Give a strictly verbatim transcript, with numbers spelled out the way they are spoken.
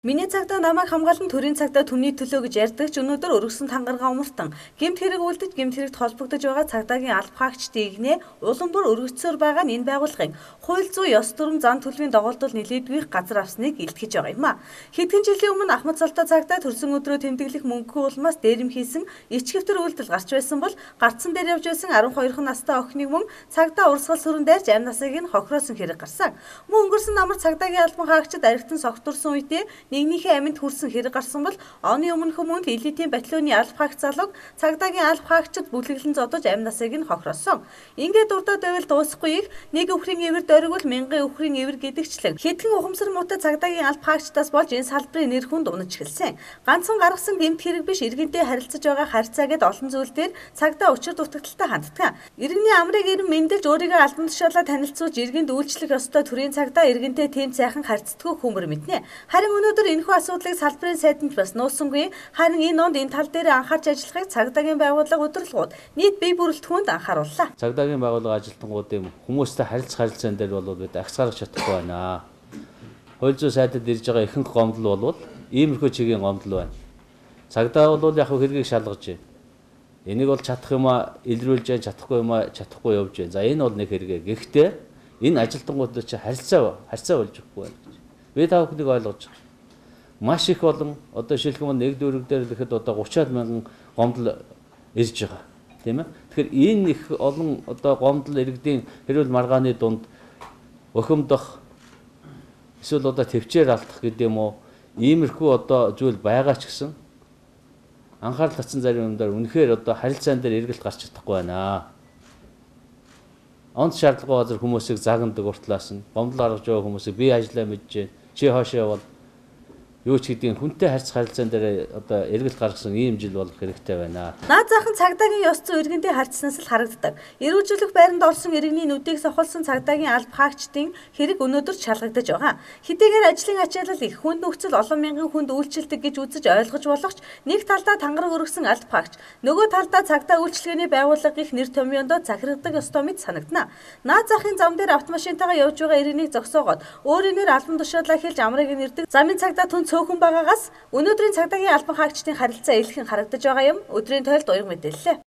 Миний цагдаа намайг хамгаалан төрийн цагдаа түмний төлөө гэж ярьдаг ч өнөөдөр өргөсөн тангаргаа умартан гэмт хэрэг үлдэж гэмт хэрэгт холбогдож байгаа цагдаагийн алба хаагчдын игнээ улам бүр өргөцсөөр байгаа нь энэ байгууллагын хууль зүйн ёс дүрм зан төлөвийн дагуулдал нэлээдгүй газар авсныг илтгэж байгаа юм а. Хэдхэн жилийн өмнө Ахмад Золтой цагдаа төрсөн өдрөө тэмдэглэх мөнгөгүй улмаас дээрэм хийсэн ичгэвтер үйлдэл гарч байсан бол гарцсан дээр явж байсан арван хоёр настай охиныг мөн цагдаа урсгал сүрэн дайрч амь насыг нь хохироосон хэрэг гарсан. Мөн өнгөрсөн намар цагдаагийн албан хаагчид архитан согтурсан үедээ нэгнийхээ аминд хүрсэн хэрэг гарсан бол оны өмнөх мөнд элитийн батальоны алба хаагч залууг цагдаагийн алба хаагчид бүлэглэн зодож амь насыг нь хохироосон. Ингээд дурдаад байвал дуусахгүй их нэг өхрийн эвэр дөргөл мянган өхрийн эвэр гэдэгчлэн хэдхэн ухамсар муутай цагдаагийн алба хаагчдаас болж энэ салбарын нэр хүнд унаж эхэлсэн. Ганцхан гаргасан гэмт хэрэг биш иргэнтэй харилцаж байгаа харьцаа гэд олон зүйл дээр цагдаа учир дутагдaltaй ханддаг. Иргэний амрыг ирэн мэндэлж өөрийгөө албан тушаалаа танилцуулж иргэнд үйлчлэх ёстой төрийн цагдаа иргэнтэй тэм сайхан харьцдаггүй хүмүүр мэднэ. Харин өнөөдөр энэхүү асуудлыг салбарын сайданд бас нууссангүй. Харин энэ онд энэ тал дээр анхаарч ажиллахыг цагдаагийн байгууллага удирдлагууд нийт бие бүрэлдэхүүнд анхаарууллаа. Цагдаагийн байгууллага ажилтнуудын хүмүүстэй харилцах харилцаан дээр бол бид агсгарах чадахгүй байна. Хууль зүйн сайдад ирж байгаа ихэнх гомдол бол иймэрхүү чигийн гомдол байна. Цагдаа бол яг хэргийг шалгаж байна. Энийг бол чадах юм а илрүүлж जैन чадахгүй юм а чадахгүй явж байна. За энэ бол нэг хэрэгээ. Гэхдээ энэ ажилтнууд чи харилцаа харилцаа болж өгөхгүй байна. Би та бүхнийг ойлгож байна. Маш их болон одоо шилхэм нэг дүүрэг дээр ихэд одоо гучаад мянган гомдол ирж байгаа тийм ээ. Тэгэхээр энэ их олон одоо гомдол иргэдийн хэрүүл маргааны дунд өхөмдөх эсвэл одоо төвчээр алдах гэдэг юм уу иймэрхүү одоо зүйл байгаа ч гэсэн анхаарал татсан зарим юмдаар үнэхээр одоо харилцаан дээр эргэлт гарч чадахгүй байна. Онц шаардлагагүй газар хүмүүсийг загнадаг уртлаас нь гомдол гаргаж байгаа хүмүүсийг би ажиллаа мэдж чи хоошоо явал юу ч гэдгийг хүнтэй харьцах харилцаан дээр одоо эргэлт гаргасан ийм жил болох хэрэгтэй байна. Наад захын цагдаагийн ёс зүйн иргэндээ харьцснаас л харагддаг. Эрүүжүүлэх байранд орсон иргэний нүдийг сохолсон цагдаагийн алба хаагчдын хэрэг өнөөдөр шалгагдаж байгаа. Хэдийгээр ажлын ачаалал их хүнд нөхцөл олон мянган хүнд үйлчлдэг гэж үзэж ойлгож болох ч нэг талдаа тангараг өргөсөн алба хаагч, нөгөө талдаа цагдаа үйлчлэгээний байгууллага их нэр томьёондоо захирагддаг ёстой мэт санагдана. Наад захын зам дээр автомашинтайгаа явж байгаа иргэнийг зогсоогоод өөрийнээр албан тушаалаа хэлж амрыг нэрдэг замын цагдаа түн цөөхөн байгаагаас өнөөдрийн цагдаагийн албан хаагчдын харилцаа илхэн харагдаж байгаа юм. Өдрийн тойлд уян мэдээллээ.